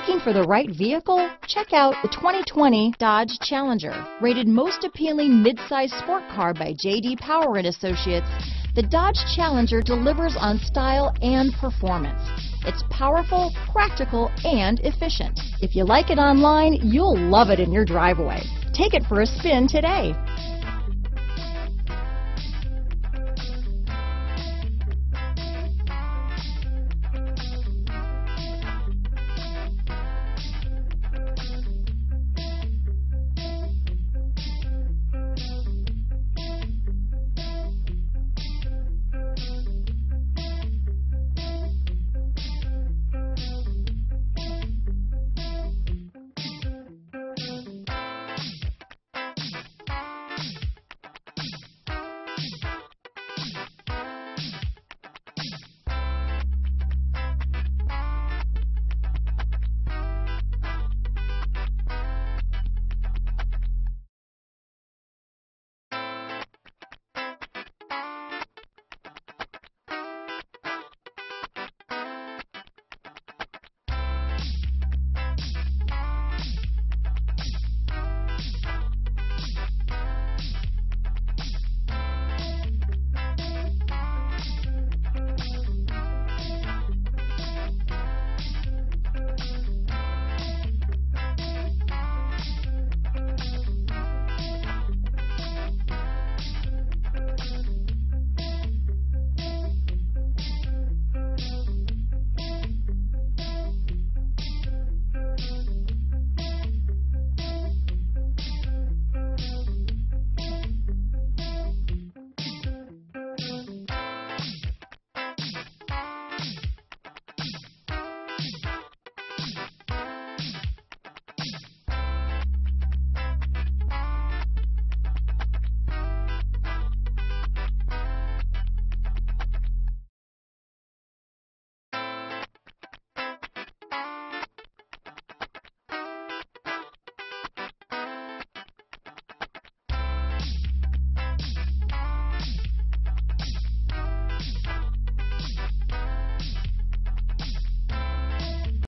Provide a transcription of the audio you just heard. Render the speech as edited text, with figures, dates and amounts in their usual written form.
Looking for the right vehicle? Check out the 2020 Dodge Challenger. Rated most appealing midsize sport car by J.D. Power and Associates, the Dodge Challenger delivers on style and performance. It's powerful, practical, and efficient. If you like it online, you'll love it in your driveway. Take it for a spin today.